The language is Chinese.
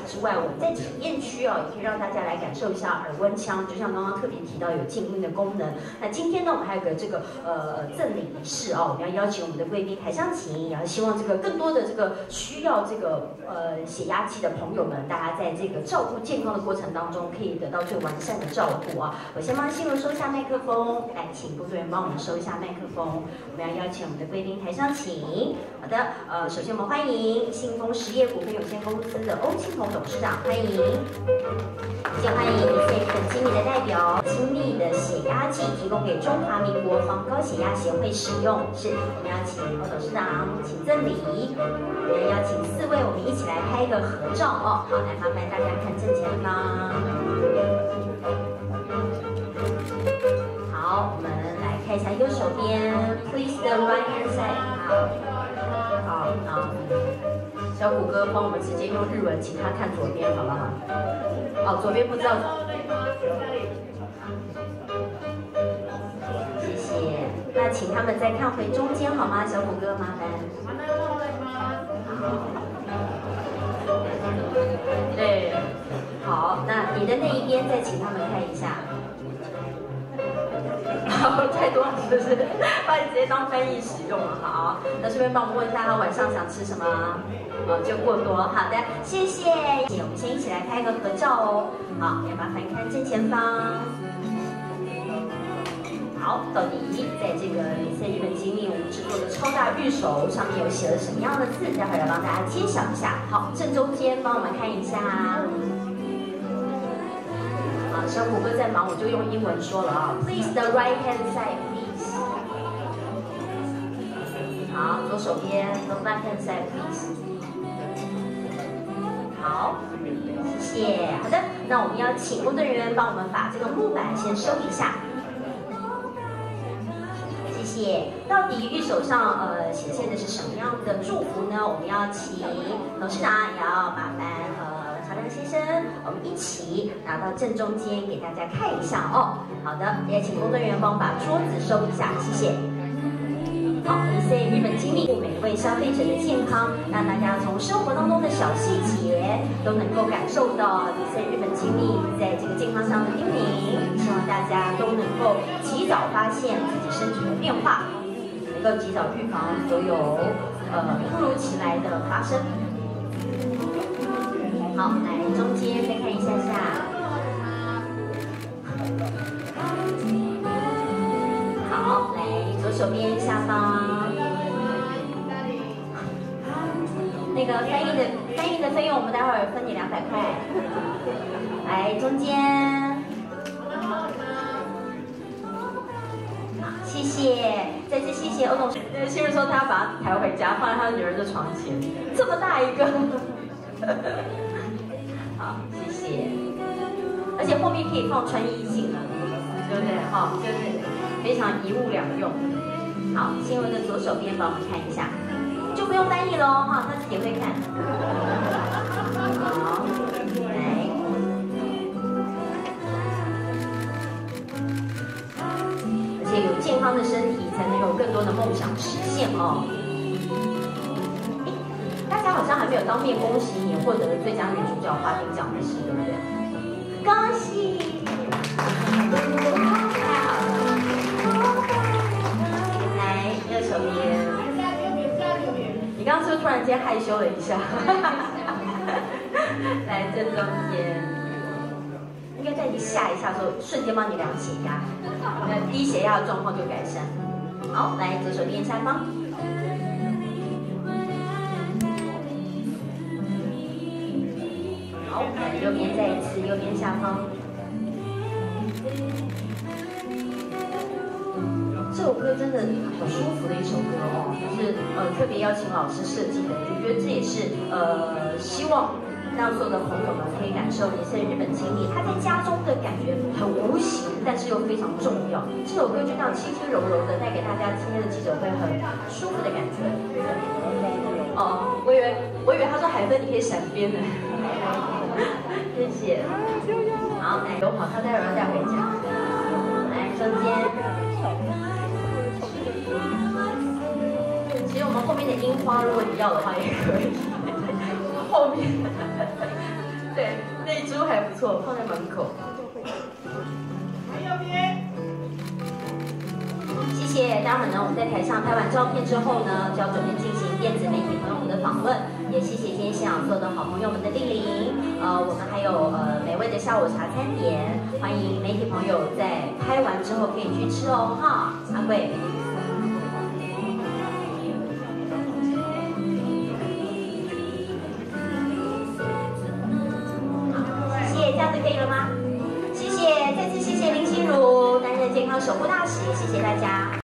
之外，我们在体验区哦，也可以让大家来感受一下耳温枪，就像刚刚特别提到有静音的功能。那今天呢，我们还有个这个赠礼仪式哦，我们要邀请我们的贵宾台上请，然后希望这个更多的这个需要这个血压计的朋友们，大家在这个照顾健康的过程当中，可以得到最完善的照顾啊。我先帮心如收下麦克风，来，请工作人员帮我们收一下麦克风。我们要邀请我们的贵宾台上请。好的，首先我们欢迎信丰实业股份有限公司的欧庆鹏董事长，欢迎。先欢迎日本经理的代表，亲历的血压计提供给中华民国防高血压协会使用。是，我们要请欧董事长请赠礼，我们要邀请4位，我们一起来拍一个合照哦。好，来麻烦大家看正前方。好，我们来看一下右手边 ，Please the right hand side。好，小虎哥帮我们直接用日文，请他看左边，好不好？哦，左边不知道。谢谢。那请他们再看回中间好吗？小虎哥，麻烦。对，好，那你的那一边再请他们看一下。太多了是不是？把你直接当翻译使用了。好，那顺便帮我们问一下他晚上想吃什么？就过多。好的，谢谢。我们先一起来拍个合照哦。好，也麻烦看正前方。好，到底在这个在日本经历我们制作的超大玉手上面有写了什么样的字？待会儿来帮大家揭晓一下。好，正中间帮我们看一下。小虎哥在忙，我就用英文说了啊。Please the right hand side, please。好，左手边 the left hand side, please。好，谢谢。好的，那我们要请工作人员帮我们把这个木板先收一下。谢谢。到底玉手上显现的是什么样的祝福呢？我们要请董事长，也要麻烦曹亮先生，我们一起拿到正中间给大家看一下哦。好的，也请工作人员帮我把桌子收一下，谢谢。好，在日本经历每一位消费者的健康，让大家从生活当中的小细节都能够感受到在日本经历在这个健康上的叮咛，希望大家都能够及早发现自己身体的变化，能够及早预防所有突如其来的发生。好，来中间再看一下下。好，来左手边下方。那个翻译的费用，我们待会儿分你200块。来中间。好，谢谢，再次谢谢欧董事。新人说他把它抬回家，放在他女儿的床前，这么大一个。好，谢谢。而且后面可以放穿衣镜了，对不对？好，就是非常一物两用。好，新闻的左手边帮我们看一下，就不用翻译喽，哈，他自己会看。好，来，而且有健康的身体，才能有更多的梦想实现哦。大家好像还没有当面恭喜你获得了最佳女主角华鼎奖的事，对不对？恭喜！太好了！来，右手边。你刚刚是不是突然间害羞了一下？来，正中间。应该在你下一下的时候，瞬间帮你量血压，那低血压的状况就改善。好，来，左手边下方。好，右边再一次，右边下方。这首歌真的好舒服的一首歌哦，就是特别邀请老师设计的，我觉得这也是希望让所有的朋友们可以感受你在日本经历，它在家中的感觉很无形，但是又非常重要。这首歌就这样轻轻柔柔的带给大家今天的记者会很舒服的感觉。哦，我以为他说海芬你可以闪边呢。谢谢。好，来，有好，他待会儿要带回家。来，中间。其实我们后面的樱花，如果你要的话也可以。后面错，放在门口。谢谢，待会呢，我们在台上拍完照片之后呢，就要准备进行电子媒体朋友们的访问。也谢谢今天现场所有的好朋友们的莅临。我们还有美味的下午茶餐点，欢迎媒体朋友在拍完之后可以去吃哦，哈，阿贵。谢谢，这样子可以了吗？谢谢，再次谢谢林心如担任健康守护大使，谢谢大家。